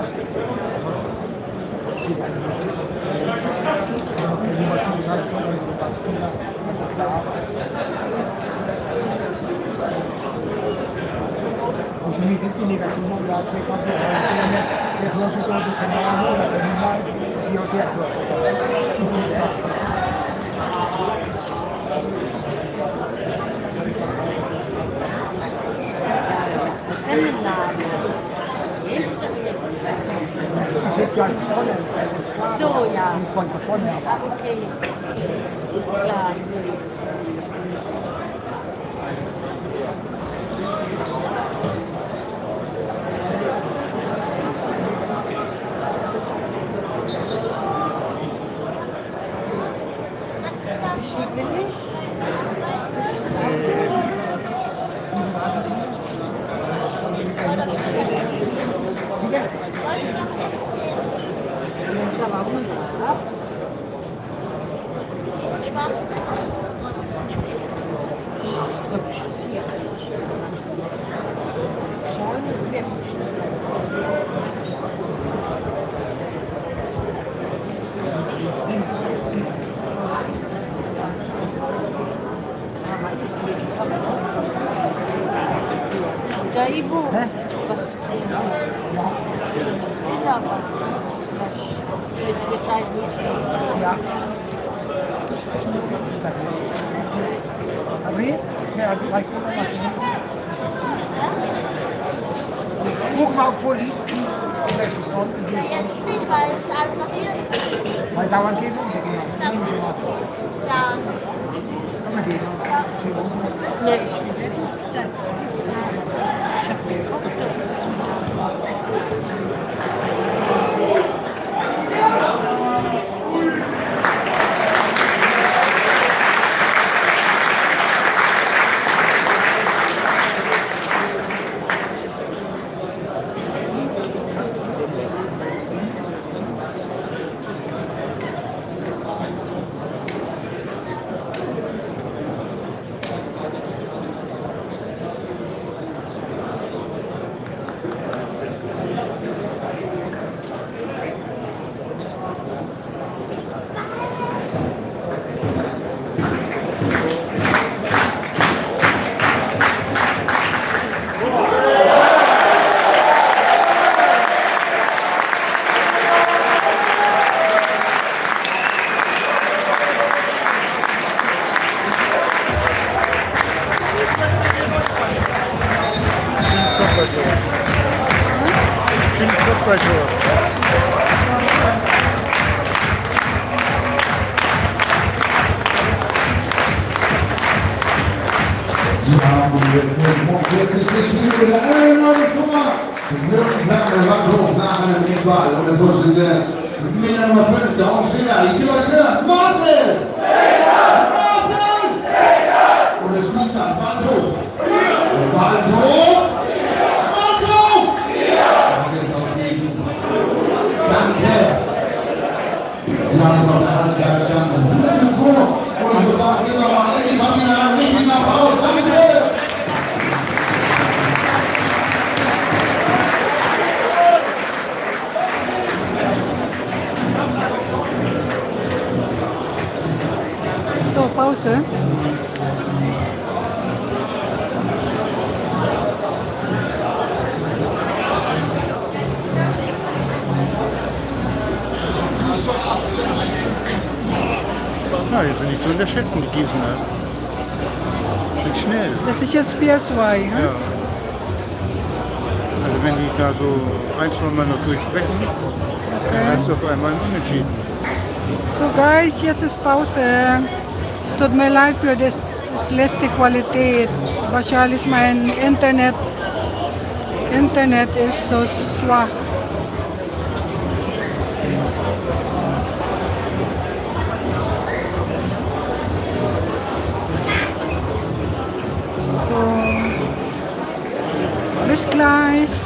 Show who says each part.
Speaker 1: So, ja. Okay. Ja. Da Ivo, was ist aber mit
Speaker 2: Ja. Aber jetzt? Ja, gleich gucken wir mal. Guck mal, obwohl die vielleicht ist unten geht.
Speaker 3: Jetzt nicht, weil es alles noch hier ist.
Speaker 2: Weil dauernd geht es um.
Speaker 3: Ja.
Speaker 2: Komm mal gehen.
Speaker 1: Nee, ich will nicht.
Speaker 4: Und der Torschütze mit der Nummer 5, der Aufsteller, die Leute, Marcel! Marcel! Und der Spielstand, Waldhof! Waldhof! Waldhof! Jetzt aufschließen. Danke! Johannes auf der Hand, der Stand. Und ich würde sagen, gehen wir mal in die Kabine an, richtig nach Haus. Dankeschön!
Speaker 1: So, Pause.
Speaker 5: Ja, jetzt sind nicht zu unterschätzen, die Gießener. Sind schnell.
Speaker 1: Das ist jetzt Bier 2, ne?
Speaker 5: Ja. Also wenn die da so ein, zwei Mal noch durchbrechen, dann hast du auf einmal einen Unentschieden.
Speaker 1: So guys, jetzt ist Pause. Es tut mir leid für das letzte Qualität. Wahrscheinlich mein Internet ist so schwach. So, bis gleich.